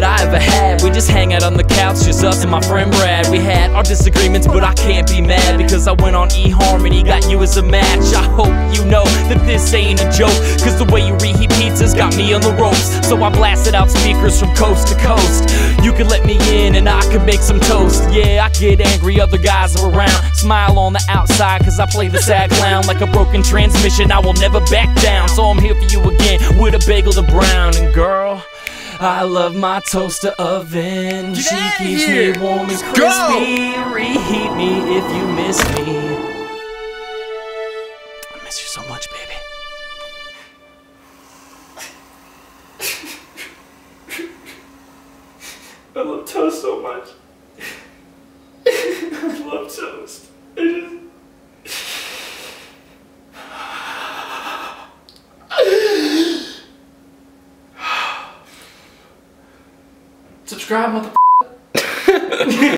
that I ever had. We just hang out on the couch, just us and my friend Brad. We had our disagreements, but I can't be mad, because I went on eHarmony, got you as a match. I hope you know that this ain't a joke, cause the way you reheat pizzas got me on the ropes. So I blasted out speakers from coast to coast. You could let me in and I could make some toast. Yeah, I get angry, other guys are around. Smile on the outside, cause I play the sad clown. Like a broken transmission, I will never back down. So I'm here for you again, with a bagel to brown. And girl, I love my toaster oven. She keeps me warm and crispy. Reheat me if you miss me. I miss you so much, baby. I love toast so much. I love toast. Subscribe, motherfucker.